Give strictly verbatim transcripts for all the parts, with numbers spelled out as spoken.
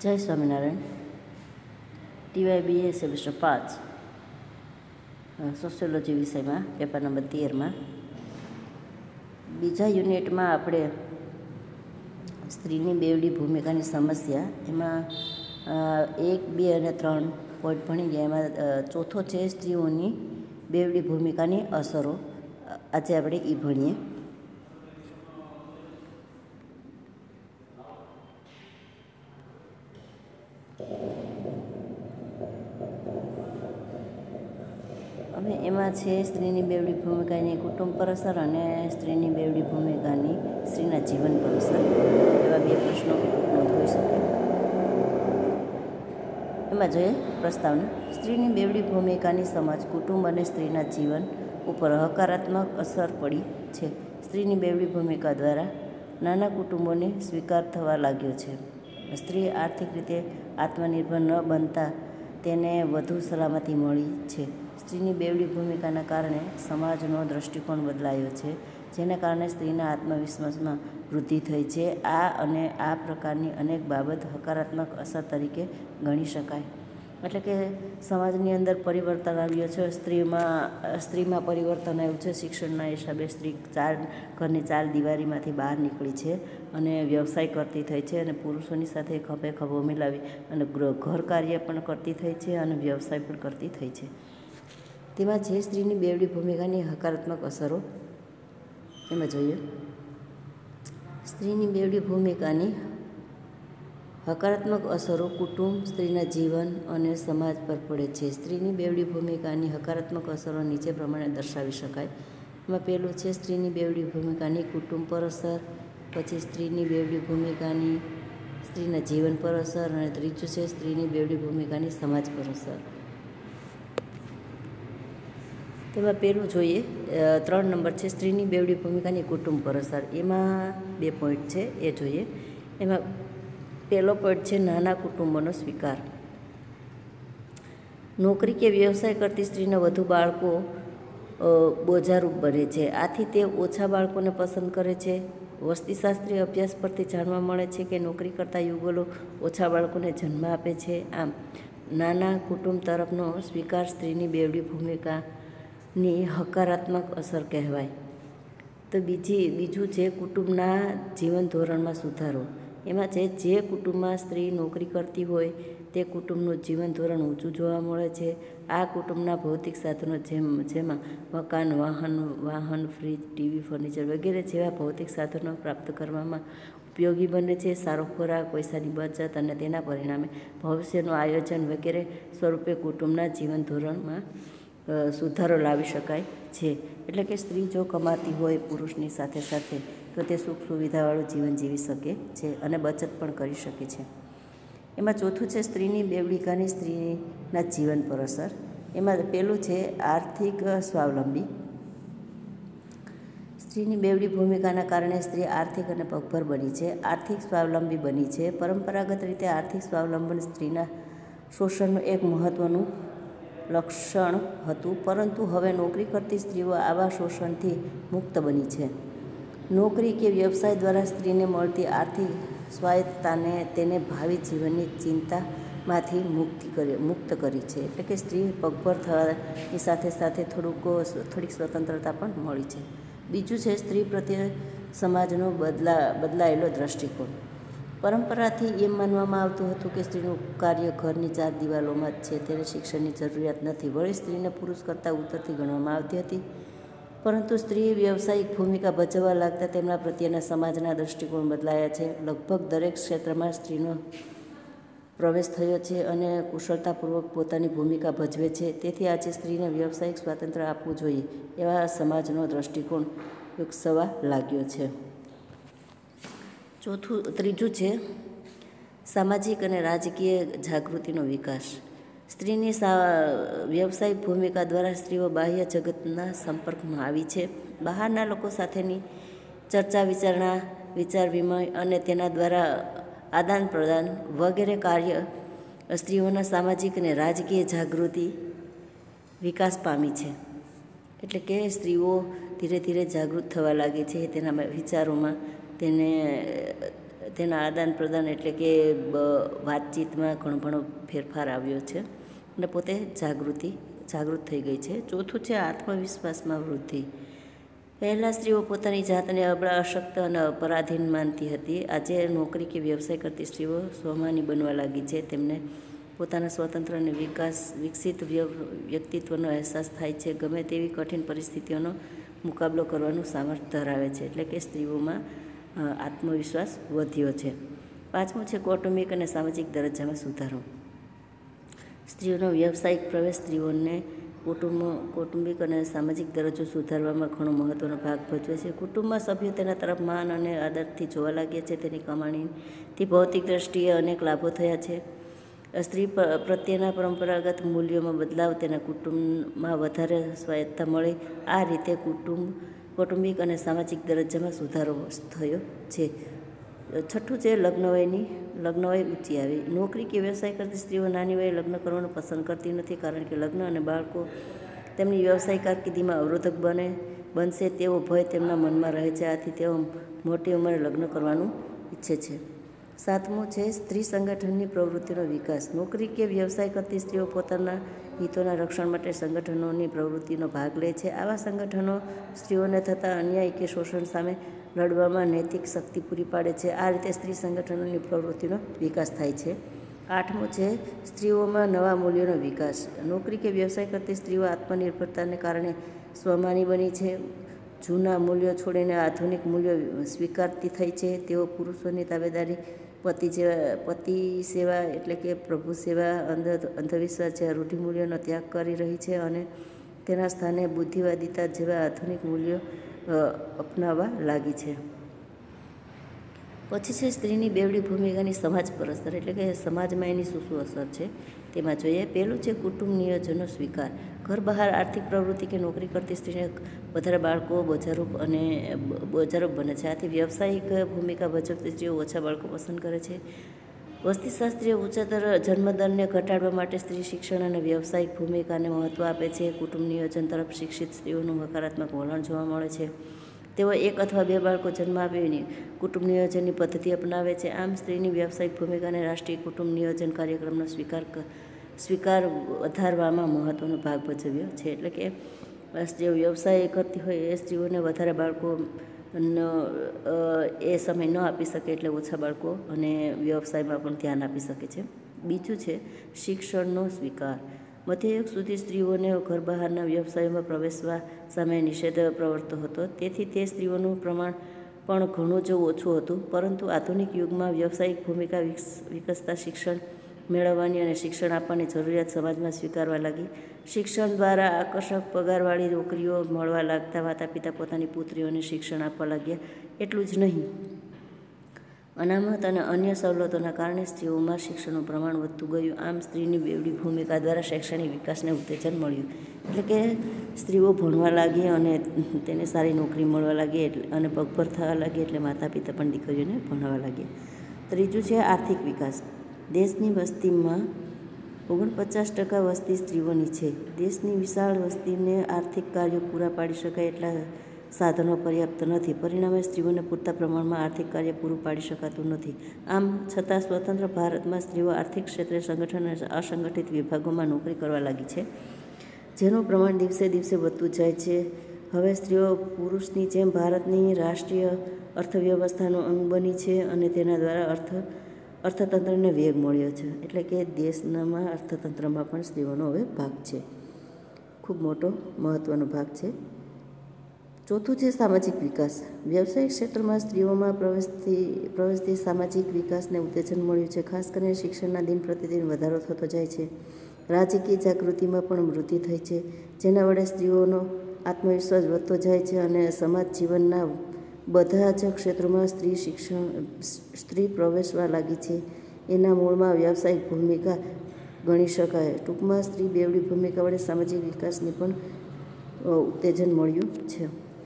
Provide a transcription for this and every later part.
જય Swaminarayan. TY BA semester પાંચ sociology વિષયમાં પેપર નંબર તેરમાં બીજા યુનિટમાં આપણે સ્ત્રીની બેવડી ભૂમિકાની સમસ્યા એમાં એક બે અને ત્રણ પોઈન્ટ ભણી ગયા. એમાં ચોથો છે સ્ત્રીઓની બેવડી ભૂમિકાની અસરો. આજે આપણે એ ભણીએ. હવે એમાં છે સ્ત્રીની બેવડી ભૂમિકાની કુટુંબ પર અસર અને સ્ત્રીની બેવડી ભૂમિકાની સ્ત્રીના જીવન પર અસર, એવા બે પ્રશ્નો હોઈ શકે. એમાં જોઈએ પ્રસ્તાવના. સ્ત્રીની બેવડી ભૂમિકાની સમજ કુટુંબ અને સ્ત્રીના જીવન ઉપર હકારાત્મક અસર પડી છે. સ્ત્રીની બેવડી ભૂમિકા દ્વારા નાના કુટુંબોને સ્વીકાર થવા લાગ્યો છે. સ્ત્રી આર્થિક રીતે આત્મનિર્ભર ન બનતા તેને વધુ સલામતી મળી છે. સ્ત્રીની બેવડી ભૂમિકાના કારણે સમાજનો દૃષ્ટિકોણ બદલાયો છે, જેના કારણે સ્ત્રીના આત્મવિશ્વાસમાં વૃદ્ધિ થઈ છે. આ અને આ પ્રકારની અનેક બાબત હકારાત્મક અસર તરીકે ગણી શકાય. એટલે કે સમાજની અંદર પરિવર્તન આવ્યું છે. સ્ત્રીમાં સ્ત્રીમાં પરિવર્તન આવ્યું છે. શિક્ષણના હિસાબે સ્ત્રી ચાર ઘરની ચાર દિવારીમાંથી બહાર નીકળી છે અને વ્યવસાય કરતી થઈ છે અને પુરુષોની સાથે ખભે ખભો મિલાવી અને ઘર કાર્ય પણ કરતી થઈ છે અને વ્યવસાય પણ કરતી થઈ છે. તેમાં છે સ્ત્રીની બેવડી ભૂમિકાની હકારાત્મક અસરો. એમાં જોઈએ સ્ત્રીની બેવડી ભૂમિકાની હકારાત્મક અસરો કુટુંબ, સ્ત્રીના જીવન અને સમાજ પર પડે છે. સ્ત્રીની બેવડી ભૂમિકાની હકારાત્મક અસરો નીચે પ્રમાણે દર્શાવી શકાય. એમાં પહેલું છે સ્ત્રીની બેવડી ભૂમિકાની કુટુંબ પર અસર, પછી સ્ત્રીની બેવડી ભૂમિકાની સ્ત્રીના જીવન પર અસર અને ત્રીજું છે સ્ત્રીની બેવડી ભૂમિકાની સમાજ પર અસર. તેમાં પહેલું જોઈએ ત્રણ નંબર છે સ્ત્રીની બેવડી ભૂમિકાની કુટુંબ પર અસર. એમાં બે પોઈન્ટ છે, એ જોઈએ. એમાં પહેલો પોઈન્ટ છે નાના કુટુંબોનો સ્વીકાર. નોકરી કે વ્યવસાય કરતી સ્ત્રીને વધુ બાળકો બોજારૂપ બને છે. આથી તે ઓછા બાળકોને પસંદ કરે છે. વસ્તીશાસ્ત્રીય અભ્યાસ પરથી જાણવા મળે છે કે નોકરી કરતા યુગલો ઓછા બાળકોને જન્મ આપે છે. આમ નાના કુટુંબ તરફનો સ્વીકાર સ્ત્રીની બેવડી ભૂમિકાની હકારાત્મક અસર કહેવાય. તો બીજી બીજું છે કુટુંબના જીવન ધોરણમાં સુધારો. એમાં છે જે કુટુંબમાં સ્ત્રી નોકરી કરતી હોય તે કુટુંબનું જીવન ધોરણ ઊંચું જોવા મળે છે. આ કુટુંબના ભૌતિક સાધનો જેમ જેમાં મકાન, વાહન વાહન ફ્રીજ, ટીવી, ફર્નિચર વગેરે જેવા ભૌતિક સાધનો પ્રાપ્ત કરવામાં ઉપયોગી બને છે. સારો ખોરાક, પૈસાની બચત અને તેના પરિણામે ભવિષ્યનું આયોજન વગેરે સ્વરૂપે કુટુંબના જીવન ધોરણમાં સુધારો લાવી શકાય છે. એટલે કે સ્ત્રી જો કમાતી હોય પુરુષની સાથે સાથે તો તે સુખ સુવિધાવાળું જીવન જીવી શકે છે અને બચત પણ કરી શકે છે. એમાં ચોથું છે સ્ત્રીની બેવડીકાની સ્ત્રીના જીવન પર અસર. એમાં પહેલું છે આર્થિક સ્વાવલંબી. સ્ત્રીની બેવડી ભૂમિકાના કારણે સ્ત્રી આર્થિક અને પગભર બની છે, આર્થિક સ્વાવલંબી બની છે. પરંપરાગત રીતે આર્થિક સ્વાવલંબન સ્ત્રીના શોષણનું એક મહત્ત્વનું લક્ષણ હતું, પરંતુ હવે નોકરી કરતી સ્ત્રીઓ આવા શોષણથી મુક્ત બની છે. નોકરી કે વ્યવસાય દ્વારા સ્ત્રીને મળતી આર્થિક સ્વાયત્તતાને તેને ભાવિ જીવનની ચિંતામાંથી મુક્તિ કરી મુક્ત કરી છે. એટલે કે સ્ત્રી પગભર થવાની સાથે સાથે થોડુંક થોડીક સ્વતંત્રતા પણ મળી છે. બીજું છે સ્ત્રી પ્રત્યે સમાજનો બદલા બદલાયેલો દૃષ્ટિકોણ. પરંપરાથી એમ માનવામાં આવતું હતું કે સ્ત્રીનું કાર્ય ઘરની ચાર દિવાલોમાં જ છે, તેને શિક્ષણની જરૂરિયાત નથી. વળી સ્ત્રીને પુરુષ કરતાં ઉત્તરથી ગણવામાં આવતી હતી. પરંતુ સ્ત્રી વ્યવસાયિક ભૂમિકા ભજવવા લાગતા તેમના પ્રત્યેના સમાજના દૃષ્ટિકોણ બદલાયા છે. લગભગ દરેક ક્ષેત્રમાં સ્ત્રીનો પ્રવેશ થયો છે અને કુશળતાપૂર્વક પોતાની ભૂમિકા ભજવે છે. તેથી આજે સ્ત્રીને વ્યવસાયિક સ્વાતંત્ર્ય આપવું જોઈએ એવા સમાજનો દૃષ્ટિકોણ વિકસવા લાગ્યો છે. ચોથું ત્રીજું છે સામાજિક અને રાજકીય જાગૃતિનો વિકાસ. સ્ત્રીની સા વ્યવસાયિક ભૂમિકા દ્વારા સ્ત્રીઓ બાહ્ય જગતના સંપર્કમાં આવી છે. બહારના લોકો સાથેની ચર્ચા વિચારણા, વિચાર વિમય અને તેના દ્વારા આદાન પ્રદાન વગેરે કાર્ય સ્ત્રીઓના સામાજિક અને રાજકીય જાગૃતિ વિકાસ પામી છે. એટલે કે સ્ત્રીઓ ધીરે ધીરે જાગૃત થવા લાગી છે તેના વિચારોમાં, તેને તેના આદાન પ્રદાન એટલે કે વાતચીતમાં ઘણો ઘણો ફેરફાર આવ્યો છે અને પોતે જાગૃતિ જાગૃત થઈ ગઈ છે. ચોથું છે આત્મવિશ્વાસમાં વૃદ્ધિ. પહેલાં સ્ત્રીઓ પોતાની જાતને અબળા, અશક્ત અને અપરાધીન માનતી હતી. આજે નોકરી કે વ્યવસાય કરતી સ્ત્રીઓ સ્વમાની બનવા લાગી છે. તેમને પોતાના સ્વતંત્ર અને વિકાસ વિકસિત વ્યક્તિત્વનો અહેસાસ થાય છે. ગમે તેવી કઠિન પરિસ્થિતિઓનો મુકાબલો કરવાનું સામર્થ્ય ધરાવે છે. એટલે કે સ્ત્રીઓમાં આત્મવિશ્વાસ વધ્યો છે. પાંચમું છે કૌટુંબિક અને સામાજિક દરજ્જામાં સુધારો. સ્ત્રીઓનો વ્યવસાયિક પ્રવેશ સ્ત્રીઓને કુટુંબ કૌટુંબિક અને સામાજિક દરજ્જો સુધારવામાં ઘણો મહત્ત્વનો ભાગ ભજવે છે. કુટુંબમાં સભ્યો તેના તરફ માન અને આદરથી જોવા લાગ્યા છે. તેની કમાણીથી ભૌતિક દ્રષ્ટિએ અનેક લાભો થયા છે. સ્ત્રી પ્રત્યેના પરંપરાગત મૂલ્યોમાં બદલાવ, તેના કુટુંબમાં વધારે સ્વાયત્તતા મળી. આ રીતે કુટુંબ કૌટુંબિક અને સામાજિક દરજ્જામાં સુધારો થયો છે. છઠ્ઠું છે લગ્ન વયની લગ્ન વય ઊંચી આવી. નોકરી કે વ્યવસાય કરતી સ્ત્રીઓ નાની વયે લગ્ન કરવાનું પસંદ કરતી નથી, કારણ કે લગ્ન અને બાળકો તેમની વ્યવસાયિક કારકિર્દીમાં અવરોધક બને બનશે તેવો ભય તેમના મનમાં રહે છે. આથી તેઓ મોટી ઉંમરે લગ્ન કરવાનું ઈચ્છે છે. સાતમું છે સ્ત્રી સંગઠનની પ્રવૃત્તિનો વિકાસ. નોકરી કે વ્યવસાય કરતી સ્ત્રીઓ પોતાના હિતોના રક્ષણ માટે સંગઠનોની પ્રવૃત્તિનો ભાગ લે છે. આવા સંગઠનો સ્ત્રીઓને થતા અન્યાય કે શોષણ સામે લડવામાં નૈતિક શક્તિ પૂરી પાડે છે. આ રીતે સ્ત્રી સંગઠનોની પ્રવૃત્તિનો વિકાસ થાય છે. આઠમું છે સ્ત્રીઓમાં નવા મૂલ્યોનો વિકાસ. નોકરી કે વ્યવસાય કરતી સ્ત્રીઓ આત્મનિર્ભરતાને કારણે સ્વમાની બની છે. જૂના મૂલ્યો છોડીને આધુનિક મૂલ્યો સ્વીકારતી થઈ છે. તેઓ પુરુષોની તાબેદારી, પતિ જેવા પતિ સેવા એટલે કે પ્રભુ સેવા, અંધ અંધવિશ્વાસ જેવા રૂઢિમૂલ્યોનો ત્યાગ કરી રહી છે અને તેના સ્થાને બુદ્ધિવાદિતા જેવા આધુનિક મૂલ્યો અપનાવવા લાગી છે. પછી છે સ્ત્રીની બેવડી ભૂમિકાની સમાજ પર અસર, એટલે કે સમાજમાં એની શું શું અસર છે તેમાં જોઈએ. પહેલું છે કુટુંબ નિયોજનનો સ્વીકાર. ઘર બહાર આર્થિક પ્રવૃત્તિ કે નોકરી કરતી સ્ત્રીને વધારે બાળકો બોજારૂપ અને બોજારૂપ બને છે. આથી વ્યવસાયિક ભૂમિકા ભજવતી સ્ત્રીઓ ઓછા બાળકો પસંદ કરે છે. વસ્તીશાસ્ત્રીય ઉચ્ચતર જન્મદરને ઘટાડવા માટે સ્ત્રી શિક્ષણ અને વ્યવસાયિક ભૂમિકાને મહત્ત્વ આપે છે. કુટુંબ નિયોજન તરફ શિક્ષિત સ્ત્રીઓનું હકારાત્મક વલણ જોવા મળે છે. તેઓ એક અથવા બે બાળકો જન્મ આપીને કુટુંબ નિયોજનની પદ્ધતિ અપનાવે છે. આમ સ્ત્રીની વ્યવસાયિક ભૂમિકાને રાષ્ટ્રીય કુટુંબ નિયોજન કાર્યક્રમનો સ્વીકાર સ્વીકાર વધારવામાં મહત્ત્વનો ભાગ ભજવ્યો છે. એટલે કે સ્ત્રીઓ વ્યવસાય કરતી હોય એ સ્ત્રીઓને વધારે બાળકો એ સમય ન આપી શકે, એટલે ઓછા બાળકો અને વ્યવસાયમાં પણ ધ્યાન આપી શકે છે. બીજું છે શિક્ષણનો સ્વીકાર. મધ્યયુગ સુધી સ્ત્રીઓને ઘર બહારના વ્યવસાયોમાં પ્રવેશવા સામે નિષેધ પ્રવર્તતો હતો. તેથી તે સ્ત્રીઓનું પ્રમાણ પણ ઘણું જ ઓછું હતું. પરંતુ આધુનિક યુગમાં વ્યવસાયિક ભૂમિકા વિકસતા શિક્ષણ મેળવવાની અને શિક્ષણ આપવાની જરૂરિયાત સમાજમાં સ્વીકારવા લાગી. શિક્ષણ દ્વારા આકર્ષક પગારવાળી નોકરીઓ મળવા લાગતા માતા પિતા પોતાની પુત્રીઓને શિક્ષણ આપવા લાગ્યા. એટલું જ નહીં, અનામત અને અન્ય સવલતોના કારણે સ્ત્રીઓમાં શિક્ષણનું પ્રમાણ વધતું ગયું. આમ સ્ત્રીની બેવડી ભૂમિકા દ્વારા શૈક્ષણિક વિકાસને ઉત્તેજન મળ્યું. એટલે કે સ્ત્રીઓ ભણવા લાગી અને તેને સારી નોકરી મળવા લાગી એટલે અને પગભર થવા લાગી, એટલે માતા પિતા પણ દીકરીઓને ભણાવવા લાગ્યા. ત્રીજું છે આર્થિક વિકાસ. દેશની વસ્તીમાં ઓગણપચાસ ટકા વસ્તી સ્ત્રીઓની છે. દેશની વિશાળ વસ્તીને આર્થિક કાર્યો પૂરા પાડી શકાય એટલા સાધનો પર્યાપ્ત નથી. પરિણામે સ્ત્રીઓને પૂરતા પ્રમાણમાં આર્થિક કાર્ય પૂરું પાડી શકાતું નથી. આમ છતાં સ્વતંત્ર ભારતમાં સ્ત્રીઓ આર્થિક ક્ષેત્રે સંગઠન અને અસંગઠિત વિભાગોમાં નોકરી કરવા લાગી છે, જેનું પ્રમાણ દિવસે દિવસે વધતું જાય છે. હવે સ્ત્રીઓ પુરુષની જેમ ભારતની રાષ્ટ્રીય અર્થવ્યવસ્થાનો અંગ બની છે અને તેના દ્વારા અર્થ અર્થતંત્રને વેગ મળ્યો છે. એટલે કે દેશનામાં અર્થતંત્રમાં પણ સ્ત્રીઓનો હવે ભાગ છે, ખૂબ મોટો મહત્ત્વનો ભાગ છે. ચોથું છે સામાજિક વિકાસ. વ્યવસાયિક ક્ષેત્રમાં સ્ત્રીઓમાં પ્રવેશથી પ્રવેશથી સામાજિક વિકાસને ઉત્તેજન મળ્યું છે. ખાસ કરીને શિક્ષણના દિન પ્રતિદિન વધારો થતો જાય છે. રાજકીય જાગૃતિમાં પણ વૃદ્ધિ થઈ છે, જેના વડે સ્ત્રીઓનો આત્મવિશ્વાસ વધતો જાય છે અને સમાજ જીવનના બધા જ ક્ષેત્રોમાં સ્ત્રી શિક્ષણ સ્ત્રી પ્રવેશવા લાગી છે. એના મૂળમાં વ્યવસાયિક ભૂમિકા ગણી શકાય. ટૂંકમાં સ્ત્રી બેવડી ભૂમિકા વડે સામાજિક વિકાસને પણ ઉત્તેજન મળ્યું છે.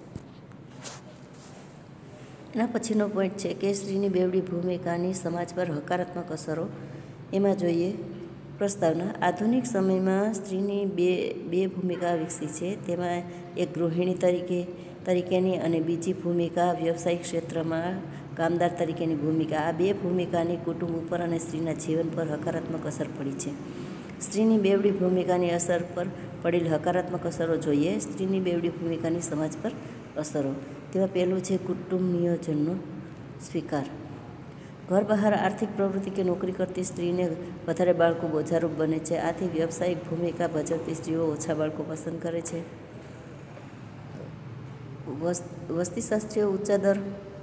એના પછીનો પોઈન્ટ છે કે સ્ત્રીની બેવડી ભૂમિકાની સમાજ પર હકારાત્મક અસરો. એમાં જોઈએ પ્રસ્તાવના. આધુનિક સમયમાં સ્ત્રીની બે બે ભૂમિકા વિકસી છે. તેમાં એક ગૃહિણી તરીકે તરીકેની અને બીજી ભૂમિકા વ્યવસાયિક ક્ષેત્રમાં કામદાર તરીકેની ભૂમિકા. આ બે ભૂમિકાની કુટુંબ ઉપર અને સ્ત્રીના જીવન પર હકારાત્મક અસર પડી છે. સ્ત્રીની બેવડી ભૂમિકાની અસર પર પડેલી હકારાત્મક અસરો જોઈએ. સ્ત્રીની બેવડી ભૂમિકાની સમાજ પર અસરો. તેમાં પહેલું છે કુટુંબ નિયોજનનો સ્વીકાર. ઘર બહાર આર્થિક પ્રવૃત્તિ કે નોકરી કરતી સ્ત્રીને વધારે બાળકો બોજારૂપ બને છે. આથી વ્યવસાયિક ભૂમિકા ભજવતી સ્ત્રીઓ ઓછા બાળકો પસંદ કરે છે. વસ્તીશાસ્ત્રીય ઊંચા દર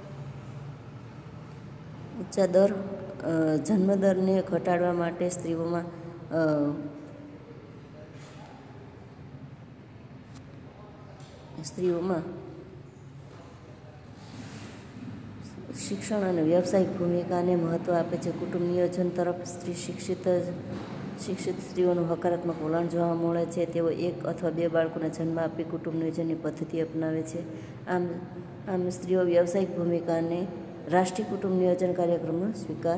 ઊંચા દર જન્મદરને ઘટાડવા માટે સ્ત્રીઓમાં સ્ત્રીઓમાં શિક્ષણ અને વ્યવસાયિક ભૂમિકાને મહત્ત્વ આપે છે. કુટુંબ નિયોજન તરફ સ્ત્રી શિક્ષિત શિક્ષિત સ્ત્રીઓનું હકારાત્મક વલણ જોવા મળે છે. તેઓ એક અથવા બે બાળકોને જન્મ આપી કુટુંબ નિયોજનની પદ્ધતિ અપનાવે છે. આમ આમ સ્ત્રીઓ વ્યવસાયિક ભૂમિકાને રાષ્ટ્રીય કુટુંબ નિયોજન કાર્યક્રમનો સ્વીકાર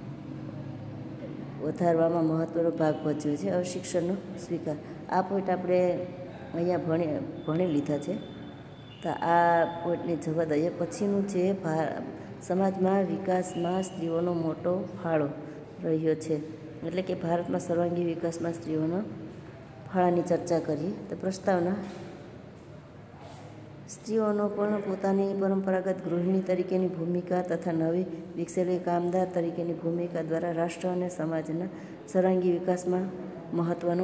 વધારવામાં મહત્ત્વનો ભાગ ભજવે છે. હવે શિક્ષણનો સ્વીકાર. આ પોઈન્ટ આપણે અહીંયા ભણી ભણી લીધા છે, તો આ પોઈન્ટને જવા દઈએ. પછીનું છે સમાજમાં વિકાસમાં સ્ત્રીઓનો મોટો ફાળો રહ્યો છે. એટલે કે ભારતમાં સર્વાંગી વિકાસમાં સ્ત્રીઓના ફાળાની ચર્ચા કરીએ તો પ્રસ્તાવના. સ્ત્રીઓનો પણ પોતાની પરંપરાગત ગૃહિણી તરીકેની ભૂમિકા તથા નવી વિકસેલી કામદાર તરીકેની ભૂમિકા દ્વારા રાષ્ટ્ર અને સમાજના સર્વાંગી વિકાસમાં મહત્ત્વનો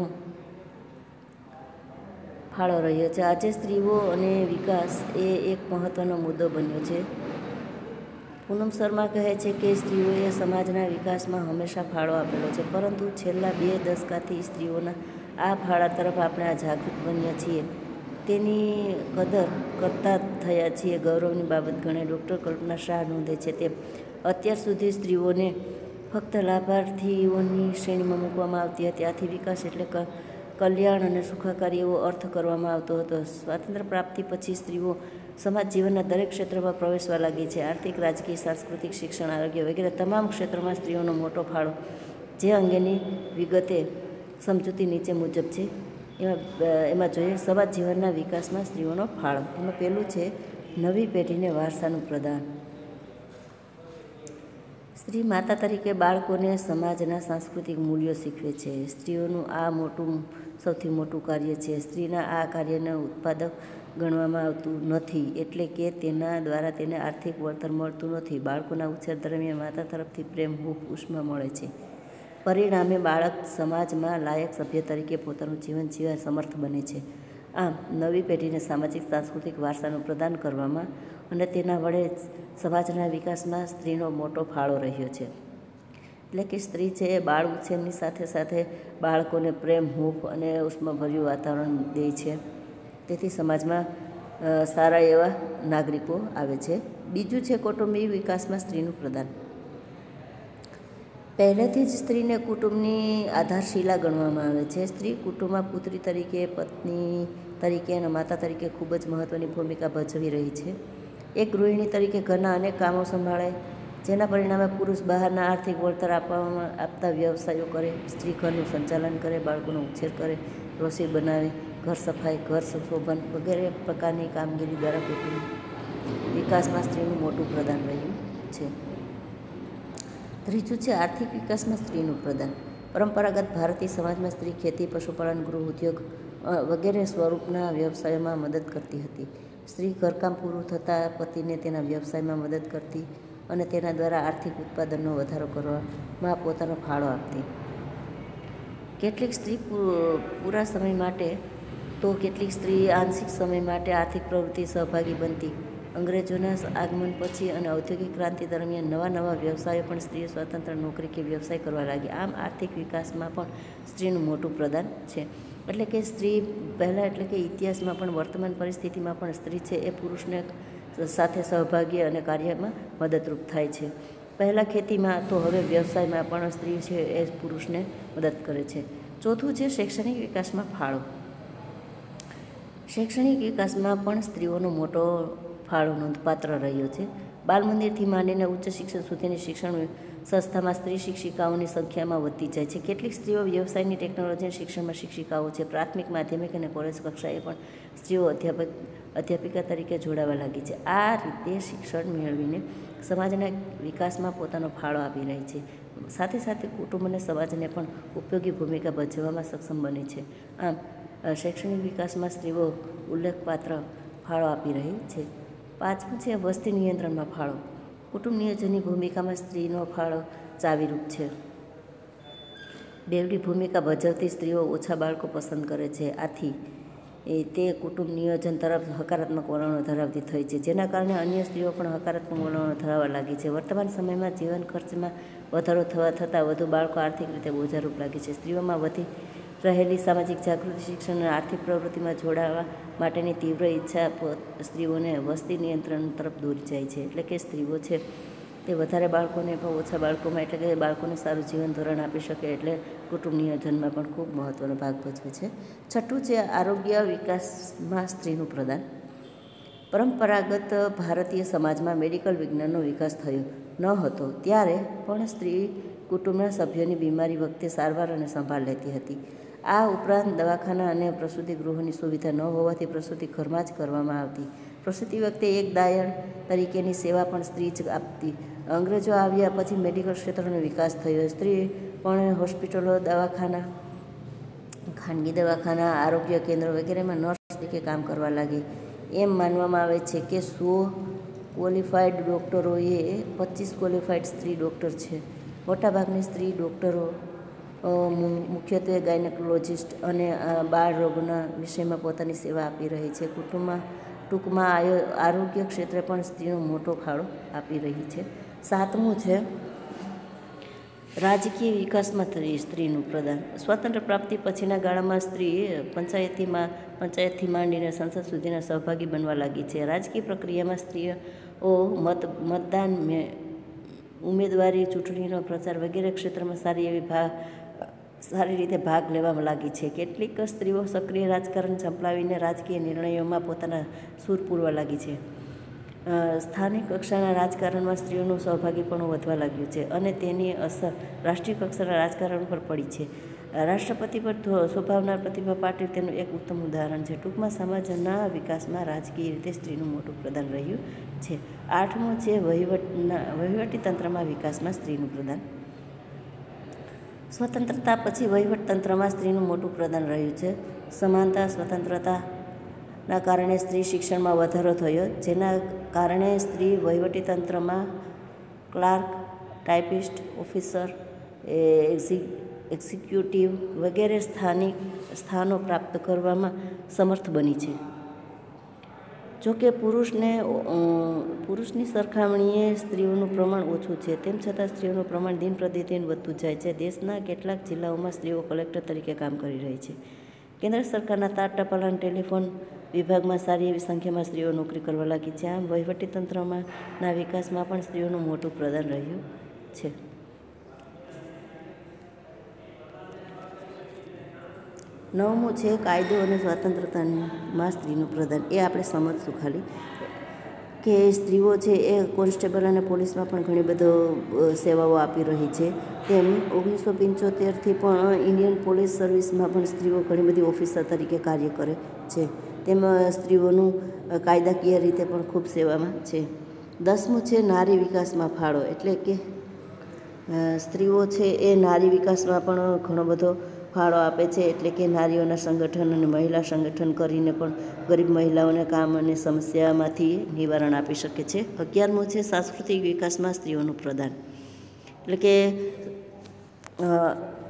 ફાળો રહ્યો છે. આજે સ્ત્રીઓ અને વિકાસ એ એક મહત્ત્વનો મુદ્દો બન્યો છે. પૂનમ શર્મા કહે છે કે સ્ત્રીઓએ સમાજના વિકાસમાં હંમેશા ફાળો આપેલો છે, પરંતુ છેલ્લા બે દશકાથી સ્ત્રીઓના આ ફાળા તરફ આપણે આ જાગૃત બન્યા છીએ, તેની કદર કરતા થયા છીએ. ગૌરવની બાબત ગણે. ડૉક્ટર કલ્પના શાહ નોંધે છે તેમ અત્યાર સુધી સ્ત્રીઓને ફક્ત લાભાર્થીઓની શ્રેણીમાં મૂકવામાં આવતી હતી. આથી વિકાસ એટલે કલ્યાણ અને સુખાકારી એવો અર્થ કરવામાં આવતો હતો. સ્વાતંત્ર્ય પ્રાપ્તિ પછી સ્ત્રીઓ સમાજ જીવનના દરેક ક્ષેત્રમાં પ્રવેશવા લાગી છે. આર્થિક, રાજકીય, સાંસ્કૃતિક, શિક્ષણ, આરોગ્ય વગેરે તમામ ક્ષેત્રોમાં સ્ત્રીઓનો મોટો ફાળો. જે અંગેની વિગતે સમજૂતી નીચે મુજબ છે. એમાં એમાં જોઈએ સમાજ જીવનના વિકાસમાં સ્ત્રીઓનો ફાળો. એમાં પહેલું છે નવી પેઢીને વારસાનું પ્રદાન. સ્ત્રી માતા તરીકે બાળકોને સમાજના સાંસ્કૃતિક મૂલ્યો શીખવે છે. સ્ત્રીઓનું આ મોટું સૌથી મોટું કાર્ય છે. સ્ત્રીના આ કાર્યને ઉત્પાદક ગણવામાં આવતું નથી, એટલે કે તેના દ્વારા તેને આર્થિક વળતર મળતું નથી. બાળકોના ઉછેર દરમિયાન માતા તરફથી પ્રેમ, હૂંફ, ઉષ્મા મળે છે. પરિણામે બાળક સમાજમાં લાયક સભ્ય તરીકે પોતાનું જીવન જીવવા સમર્થ બને છે. આમ નવી પેઢીને સામાજિક સાંસ્કૃતિક વારસાનું પ્રદાન કરવામાં અને તેના વડે સમાજના વિકાસમાં સ્ત્રીનો મોટો ફાળો રહ્યો છે. એટલે કે સ્ત્રી છે એ બાળ ઉછેરની સાથે સાથે બાળકોને પ્રેમ, હૂંફ અને ઉષ્માભર્યું વાતાવરણ દે છે. તેથી સમાજમાં સારા એવા નાગરિકો આવે છે. બીજું છે કૌટુંબિક વિકાસમાં સ્ત્રીનું પ્રદાન. પહેલેથી જ સ્ત્રીને કુટુંબની આધારશિલા ગણવામાં આવે છે. સ્ત્રી કુટુંબમાં પુત્રી તરીકે, પત્ની તરીકે અને માતા તરીકે ખૂબ જ મહત્ત્વની ભૂમિકા ભજવી રહી છે. એક ગૃહિણી તરીકે ઘરના અનેક કામો સંભાળે, જેના પરિણામે પુરુષ બહારના આર્થિક વળતર આપવામાં આપતા વ્યવસાયો કરે. સ્ત્રી ઘરનું સંચાલન કરે, બાળકોનો ઉછેર કરે, રસોઈ બનાવે, ઘર સફાઈ, ઘર શોભન વગેરે પ્રકારની કામગીરી દ્વારા કુટુંબ વિકાસમાં સ્ત્રીનું મોટું પ્રદાન રહ્યું છે. ત્રીજું છે આર્થિક વિકાસમાં સ્ત્રીનું પ્રદાન. પરંપરાગત ભારતીય સમાજમાં સ્ત્રી ખેતી, પશુપાલન, ગૃહ ઉદ્યોગ વગેરે સ્વરૂપના વ્યવસાયોમાં મદદ કરતી હતી. સ્ત્રી ઘરકામ પૂરું થતાં પતિને તેના વ્યવસાયમાં મદદ કરતી અને તેના દ્વારા આર્થિક ઉત્પાદનનો વધારો કરવામાં પોતાનો ફાળો આપતી. કેટલીક સ્ત્રી પૂરા સમય માટે તો કેટલીક સ્ત્રી આંશિક સમય માટે આર્થિક પ્રવૃત્તિ સહભાગી બનતી. અંગ્રેજોના આગમન પછી અને ઔદ્યોગિક ક્રાંતિ દરમિયાન નવા નવા વ્યવસાયો પણ સ્ત્રીઓ સ્વતંત્ર નોકરી કે વ્યવસાય કરવા લાગી. આમ આર્થિક વિકાસમાં પણ સ્ત્રીનું મોટું પ્રદાન છે. એટલે કે સ્ત્રી પહેલાં એટલે કે ઇતિહાસમાં પણ વર્તમાન પરિસ્થિતિમાં પણ સ્ત્રી છે એ પુરુષને સાથે સહભાગી અને કાર્યમાં મદદરૂપ થાય છે. પહેલાં ખેતીમાં તો હવે વ્યવસાયમાં પણ સ્ત્રી છે એ પુરુષને મદદ કરે છે. ચોથું છે શૈક્ષણિક વિકાસમાં ફાળો. શૈક્ષણિક વિકાસમાં પણ સ્ત્રીઓનો મોટો ફાળો નોંધપાત્ર રહ્યો છે. બાલ મંદિરથી માંડીને ઉચ્ચ શિક્ષણ સુધીની શિક્ષણ સંસ્થામાં સ્ત્રી શિક્ષિકાઓની સંખ્યામાં વધતી જાય છે. કેટલીક સ્ત્રીઓ વ્યવસાયની, ટેકનોલોજી અને શિક્ષણમાં શિક્ષિકાઓ છે. પ્રાથમિક, માધ્યમિક અને કોલેજ કક્ષાએ પણ સ્ત્રીઓ અધ્યાપક અધ્યાપિકા તરીકે જોડાવા લાગી છે. આ રીતે શિક્ષણ મેળવીને સમાજના વિકાસમાં પોતાનો ફાળો આપી રહી છે. સાથે સાથે કુટુંબ અને સમાજને પણ ઉપયોગી ભૂમિકા ભજવવામાં સક્ષમ બને છે. આમ શૈક્ષણિક વિકાસમાં સ્ત્રીઓ ઉલ્લેખપાત્ર ફાળો આપી રહી છે. પાંચમું છે વસ્તી નિયંત્રણમાં ફાળો. કુટુંબ નિયોજનની ભૂમિકામાં સ્ત્રીનો ફાળો ચાવીરૂપ છે. બેવડી ભૂમિકા ભજવતી સ્ત્રીઓ ઓછા બાળકો પસંદ કરે છે. આથી એ તે કુટુંબ નિયોજન તરફ હકારાત્મક વલણો ધરાવતી થઈ છે, જેના કારણે અન્ય સ્ત્રીઓ પણ હકારાત્મક વલણો ધરાવવા લાગી છે. વર્તમાન સમયમાં જીવન ખર્ચમાં વધારો થવા છતાં વધુ બાળકો આર્થિક રીતે બોજારૂપ લાગે છે. સ્ત્રીઓમાં વધી રહેલી સામાજિક જાગૃતિ, શિક્ષણ અને આર્થિક પ્રવૃત્તિમાં જોડાવા માટેની તીવ્ર ઈચ્છા સ્ત્રીઓને વસ્તી નિયંત્રણ તરફ દોરી જાય છે. એટલે કે સ્ત્રીઓ છે તે વધારે બાળકોને પણ ઓછા બાળકોમાં એટલે કે બાળકોને સારું જીવન ધોરણ આપી શકે એટલે કુટુંબ નિયોજનમાં પણ ખૂબ મહત્ત્વનો ભાગ ભજવે છે. છઠ્ઠું છે આરોગ્ય વિકાસમાં સ્ત્રીનું પ્રદાન. પરંપરાગત ભારતીય સમાજમાં મેડિકલ વિજ્ઞાનનો વિકાસ થયો ન હતો ત્યારે પણ સ્ત્રી કુટુંબના સભ્યોની બીમારી વખતે સારવાર અને સંભાળ લેતી હતી. આ ઉપરાંત દવાખાના અને પ્રસૂતિ ગૃહોની સુવિધા ન હોવાથી પ્રસૂતિ ઘરમાં જ કરવામાં આવતી. પ્રસૂતિ વખતે એક દાયણ તરીકેની સેવા પણ સ્ત્રી જ આપતી. અંગ્રેજો આવ્યા પછી મેડિકલ ક્ષેત્રનો વિકાસ થયો. સ્ત્રી પણ હોસ્પિટલો, દવાખાના, ખાનગી દવાખાના, આરોગ્ય કેન્દ્રો વગેરેમાં નર્સ તરીકે કામ કરવા લાગી. એમ માનવામાં આવે છે કે સો ક્વોલિફાઈડ ડૉક્ટરોએ પચીસ ક્વોલિફાઈડ સ્ત્રી ડૉક્ટર છે. મોટાભાગની સ્ત્રી ડૉક્ટરો મુખ્યત્વે ગાયનેકોલોજિસ્ટ અને બાળ રોગના વિષયમાં પોતાની સેવા આપી રહી છે. કુટુંબમાં ટૂંકમાં આરોગ્ય ક્ષેત્રે પણ સ્ત્રીનો મોટો ફાળો આપી રહી છે. સાતમું છે રાજકીય વિકાસમાં સ્ત્રીનું પ્રદાન. સ્વાતંત્ર્ય પ્રાપ્તિ પછીના ગાળામાં સ્ત્રી પંચાયતીમાં પંચાયતથી માંડીને સંસદ સુધીના સહભાગી બનવા લાગી છે. રાજકીય પ્રક્રિયામાં સ્ત્રીઓ મત મતદાન, ઉમેદવારી, ચૂંટણીનો પ્રચાર વગેરે ક્ષેત્રમાં સારી એવી ભાગ સારી રીતે ભાગ લેવા લાગી છે. કેટલીક સ્ત્રીઓ સક્રિય રાજકારણ સંપલાવીને રાજકીય નિર્ણયોમાં પોતાના સૂર પૂરવા લાગી છે. સ્થાનિક કક્ષાના રાજકારણમાં સ્ત્રીઓનું સહભાગીપણું વધવા લાગ્યું છે અને તેની અસર રાષ્ટ્રીય કક્ષાના રાજકારણ પર પડી છે. રાષ્ટ્રપતિ પર શોભાવનાર પ્રતિભા પાટીલ તેનું એક ઉત્તમ ઉદાહરણ છે. ટૂંકમાં સમાજના વિકાસમાં રાજકીય રીતે સ્ત્રીનું મોટું પ્રદાન રહ્યું છે. આઠમું છે વહીવટના વહીવટી તંત્રમાં વિકાસમાં સ્ત્રીનું પ્રદાન. સ્વતંત્રતા પછી વહીવટતંત્રમાં સ્ત્રીનું મોટું પ્રદાન રહ્યું છે. સમાનતા, સ્વતંત્રતાના કારણે સ્ત્રી શિક્ષણમાં વધારો થયો, જેના કારણે સ્ત્રી વહીવટીતંત્રમાં ક્લાર્ક, ટાઇપિસ્ટ, ઓફિસર, એક્ઝિક્યુટિવ વગેરે સ્થાનિક સ્થાનો પ્રાપ્ત કરવામાં સમર્થ બની છે. જોકે પુરુષને પુરુષની સરખામણીએ સ્ત્રીઓનું પ્રમાણ ઓછું છે, તેમ છતાં સ્ત્રીઓનું પ્રમાણ દિન પ્રતિદિન વધતું જાય છે. દેશના કેટલાક જિલ્લાઓમાં સ્ત્રીઓ કલેક્ટર તરીકે કામ કરી રહી છે. કેન્દ્ર સરકારના તાર, ટપાલ અને ટેલિફોન વિભાગમાં સારી એવી સંખ્યામાં સ્ત્રીઓ નોકરી કરવા લાગી છે. આમ વહીવટીતંત્રમાં ના વિકાસમાં પણ સ્ત્રીઓનું મોટું પ્રદાન રહ્યું છે. નવમું છે કાયદો અને સ્વતંત્રતામાં સ્ત્રીનું પ્રદાન. એ આપણે સમજશું ખાલી કે સ્ત્રીઓ છે એ કોન્સ્ટેબલ અને પોલીસમાં પણ ઘણી બધો સેવાઓ આપી રહી છે. તેમ ઓગણીસો પંચોતેરથી પણ ઇન્ડિયન પોલીસ સર્વિસમાં પણ સ્ત્રીઓ ઘણી બધી ઓફિસર તરીકે કાર્ય કરે છે. તેમાં સ્ત્રીઓનું કાયદાકીય રીતે પણ ખૂબ સેવામાં છે. દસમું છે નારી વિકાસમાં ફાળો. એટલે કે સ્ત્રીઓ છે એ નારી વિકાસમાં પણ ઘણો બધો ફાળો આપે છે. એટલે કે નારીઓના સંગઠન અને મહિલા સંગઠન કરીને પણ ગરીબ મહિલાઓને કામ અને સમસ્યામાંથી નિવારણ આપી શકે છે. અગિયારમું છે સાંસ્કૃતિક વિકાસમાં સ્ત્રીઓનું પ્રદાન. એટલે કે